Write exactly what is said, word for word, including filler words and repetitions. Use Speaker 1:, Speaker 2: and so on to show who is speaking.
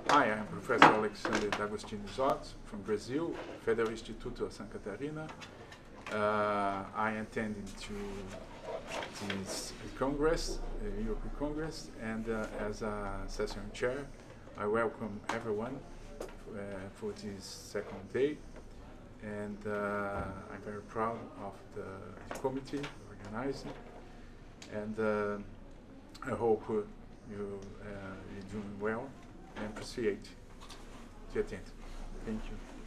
Speaker 1: Hi, I'm Professor Alexandre Zottis from Brazil, Federal Institute of Santa Catarina. Uh, I attended to this Congress, uh, European Congress, and uh, as a session chair, I welcome everyone uh, for this second day. And uh, I'm very proud of the committee organizing, and uh, I hope uh, you, uh, you're doing well and appreciate to attend. Thank you.